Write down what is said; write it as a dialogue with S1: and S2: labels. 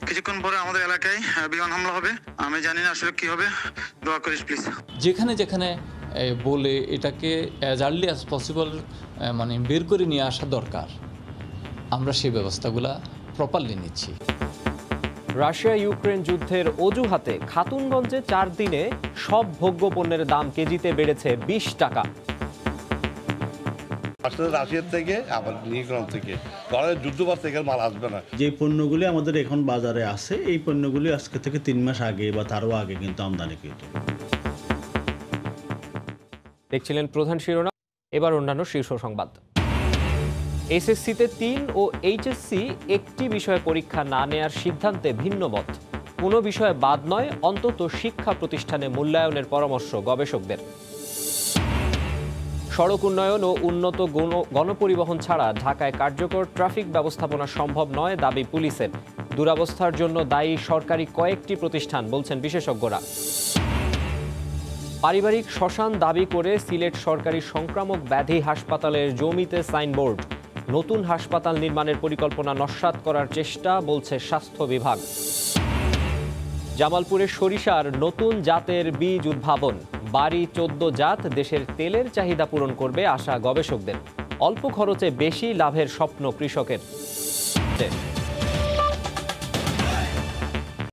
S1: কিছুক্ষণ পরে আমাদের এলাকায় বিমান হামলা হবে। আমি জানি না আসলে কি হবে, দোয়া করিস প্লিজ।
S2: যেখানে যেখানে বলে এটাকে অ্যাজ আর্লি অ্যাজ পসিবল মানে বের করে নিয়ে আসা দরকার, আমরা সেই ব্যবস্থাগুলো প্রপারলি নিচ্ছি।
S3: রাশিয়া ইউক্রেন যুদ্ধের অজুহাতে খাতুনগঞ্জে 4 দিনে সব ভোগ্যপণ্যের দাম কেজিতে বেড়েছে 20 টাকা।
S4: আসলে রাশিয়ার থেকে আবার নিউক্রেন থেকে যুদ্ধ বাড়ছে, এখানে মাল আসবে না।
S5: যে পণ্যগুলি আমাদের এখন বাজারে আছে, এই পণ্যগুলি আজকে থেকে 3 মাস আগে বা তারও আগে কিন্তু আমদানিকৃত।
S3: দেখছিলেন প্রধান শিরোনাম, এবার অন্যান্য শীর্ষ সংবাদ। এসএসসিতে 3 ও এইচএসসি একটি বিষয়ে পরীক্ষা না নেয়ার সিদ্ধান্তে ভিন্ন মত। কোনো বিষয়ে বাদ নয়, অন্তত শিক্ষা প্রতিষ্ঠানে মূল্যায়নের পরামর্শ গবেষকদের। সড়ক উন্নয়ন ও উন্নত গণপরিবহন ছাড়া ঢাকায় কার্যকর ট্রাফিক ব্যবস্থাপনা সম্ভব নয় দাবি পুলিশের। দুরবস্থার জন্য দায়ী সরকারি কয়েকটি প্রতিষ্ঠান, বলছেন বিশেষজ্ঞরা। পারিবারিক শ্মশান দাবি করে সিলেট সরকারি সংক্রামক ব্যাধি হাসপাতালের জমিতে সাইনবোর্ড। নতুন হাসপাতাল নির্মাণের পরিকল্পনা নস্যাৎ করার চেষ্টা, বলছে স্বাস্থ্য বিভাগ। জামালপুরে সরিষার নতুন জাতের বীজ উদ্ভাবন। বাড়ি 14 জাত দেশের তেলের চাহিদা পূরণ করবে আশা গবেষকদের। অল্প খরচে বেশি লাভের স্বপ্ন কৃষকের।